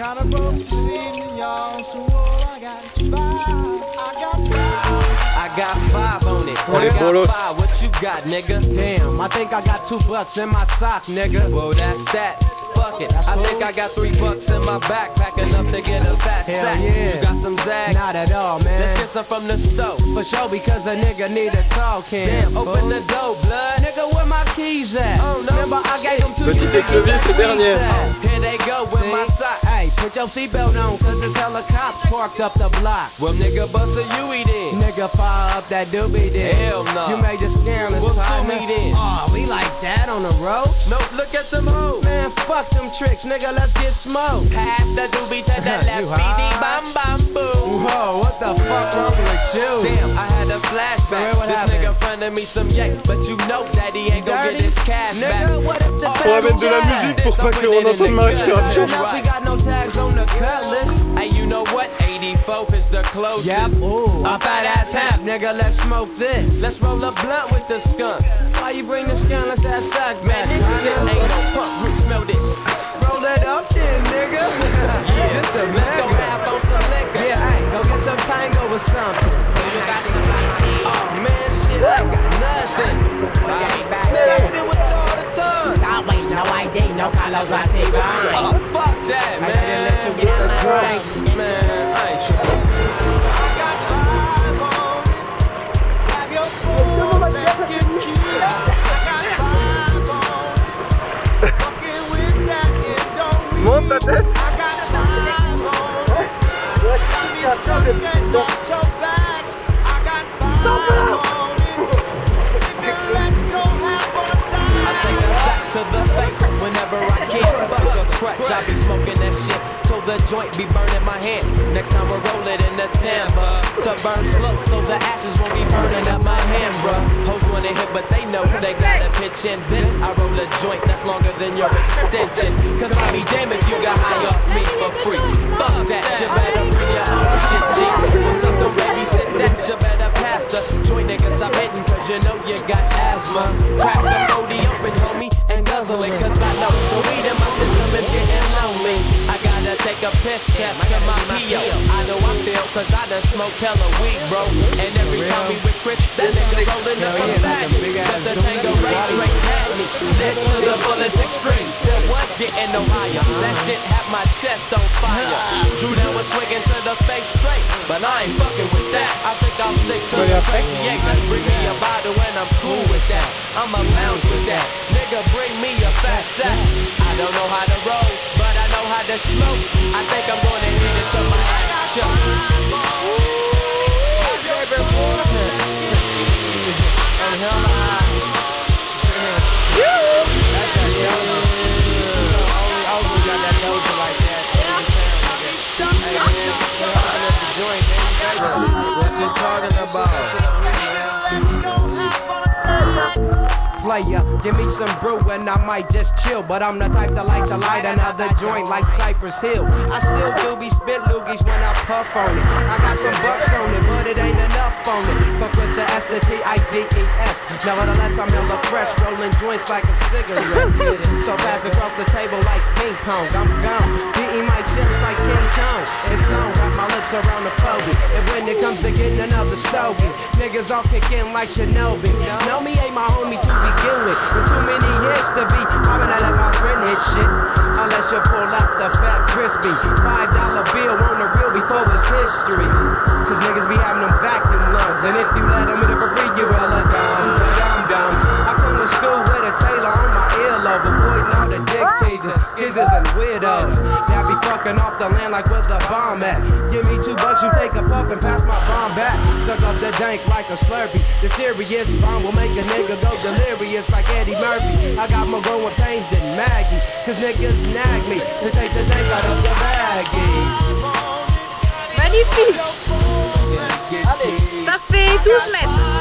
kinda broke this evening, y'all. So I got five. I got five on it. I got five. What you got, nigga? Damn, I think I got $2 in my sock, nigga. Well, that's that. Fuck it. I think I got $3 in my backpack, enough to get a fat sack. Yeah. You got some Zags? Not at all, man. Let's get some from the stove. For sure, because a nigga need a talking. Damn, open the door, blood. Nigga, where my keys at? Oh, no. Remember, I gave them to you. Petit éclavier, ce dernier. Here they go with my sock. Hey, put your seatbelt on, cause there's hella cops parked up the block. Well, nigga, bust a Huey then. Nigga, fire up that doobie then. Hell no. You made the scandalous partner. Sue me then. Oh, we like that on the road? Nope, look at them hoes. Man, fuck them tricks, nigga, let's get smoked. Pass the doobie to the left, BD, bam, bam, boom. Whoa, what the fuck wrong with you? Damn, I had a flashback. This nigga fronted me some yank, but you know that he ain't gon' get his cash back. On va mettre de la musique pour pas qu'on entende ma respiration. We got no tags on the cut list. Hey, you know what? 84th is the closest. Yep, ooh. A fat ass half, nigga, let's smoke this. Let's roll a blunt with the skunk. Why you bring the scandalous ass suck, man? This shit ain't no punk, Rick, smell this. Roll that up then, nigga. Yeah, just a let's go have on some liquor. Yeah, hey, go get some tango or something. Oh man, shit, I got nothing. Man, I been with you all the time. Stop waiting, no ID, no Carlos Vasiva. Oh, fuck that, man. I didn't let you get the drink. Man, I ain't tripping. I got five on it. Have your phone, let's get cute. I got five on it. Fucking with that, it don't Monte ta tête. I got five on it. Got me stuck and got your back. I got five on it. Nigga, let's go have on side. I take a sack to the face whenever I can. Fuck a crutch, I be smoking that shit till the joint be burning my hand. Next time we roll it in the timber to burn slow, so the ashes won't be burning up my hand, bruh. Hoes wanna hit, but they know they gotta pitch in. Then I roll a joint that's longer than your extension. Cause I be damn if you got high off me for free. Fuck that, you better bring your own shit, G. When something babysit that, you better pass the joint, nigga, stop hitting, cause you know you got asthma. Crack the 40 open, homie, and guzzle it, cause I know the weed in my system is getting lonely. I gotta take a piss test to my P.O. I know I feel, cause I done smoked hella weed, bro. And every time we with Chris, that nigga rolling up a bag. But the Tango race straight had me, lit to the fullest extreme. There was getting no higher, that shit had my chest on fire. Drew down was swinging to the face straight, but I ain't fucking with that. I think I'll stick to the crazy H. Bring me a bottle and I'm cool with that. I'ma lounge with that. Nigga, bring me a fat sack. I don't know how to roll, but I know how to smoke. I think I'm gonna hit it till my ass choke. And hell high. Always got that doja like that. What you talking about? Player, give me some brew and I might just chill. But I'm the type that like to light another joint like Cypress Hill. I still do be spit loogies when I puff on it. I got some bucks on it, but it ain't enough on it. Fuck with the S, the T-I-D-E-S. Nevertheless, I'm hella fresh, rolling joints like a cigarette. So pass across the table like ping pong. I'm gone, beating my chest like King Kong. It's on, got my lips around the phobia. And when it comes to getting another stogie, niggas all kick in like Shinobi. Know me ain't my homie to begin with. There's too many years to be. Why would I let my friend hit shit? Unless you pull out the fat crispy $5 bill on the real before it's history. Cause niggas be having them vacuum lungs. And if you let them in it for free, you hella dumb. I come to school with a tailor on my earlobe, avoiding all the dick teasers, skizzers and weirdos. See, I be fucking off the land like where the bomb at. Give me $2, you take a puff and pass my bomb back. Suck up the dank like a Slurpee. The serious bomb will make a nigga go delirious like Eddie Murphy. I got more growing pains than Maggie, cause niggas snag me to take the dank out of the baggie. Magnifique. Allez, ça fait 12 mètres.